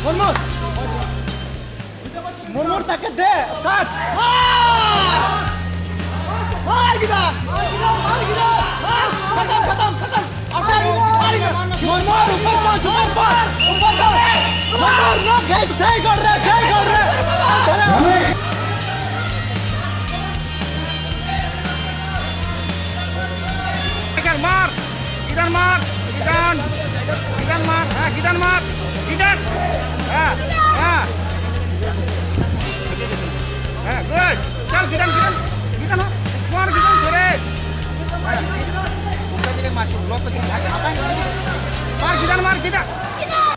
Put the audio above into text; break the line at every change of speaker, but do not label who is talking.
Murmur takke de. Cut. Mar gida. Khatam. Murmur ऊपर पहुंच. Murmur no gate सही कर रहे.
Mar. Gidan mar. Gidan. Good. Chal gidan. Ho. Mar gidan sore. Bukan jadi masuk blok ke sini. Mar gidan.